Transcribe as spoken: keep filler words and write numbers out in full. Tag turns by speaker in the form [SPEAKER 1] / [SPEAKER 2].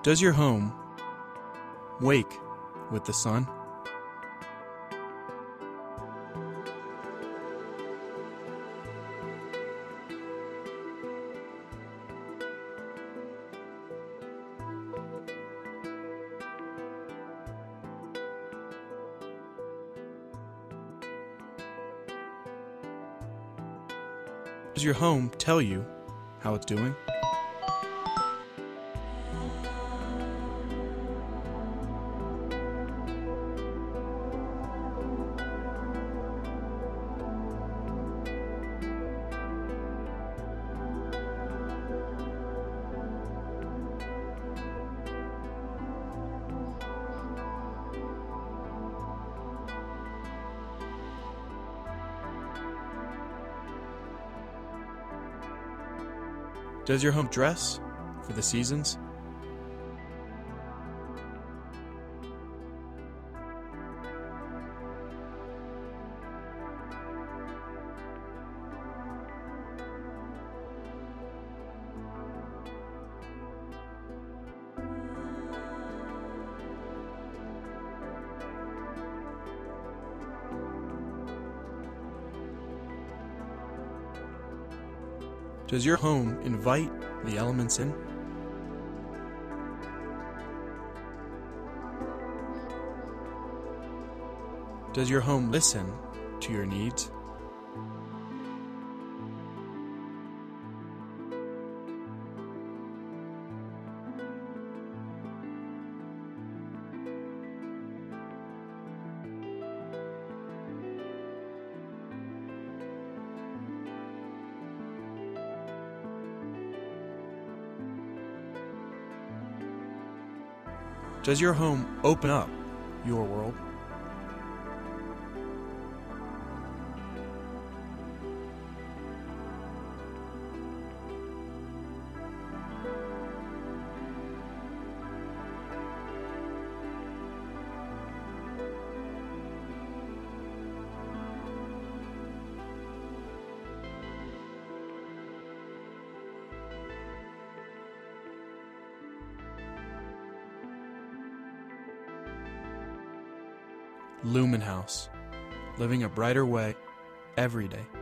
[SPEAKER 1] Does your home wake with the sun? Does your home tell you how it's doing? Does your home dress for the seasons? Does your home invite the elements in? Does your home listen to your needs? Does your home open up your world? LUMENHAUS, living a brighter way every day.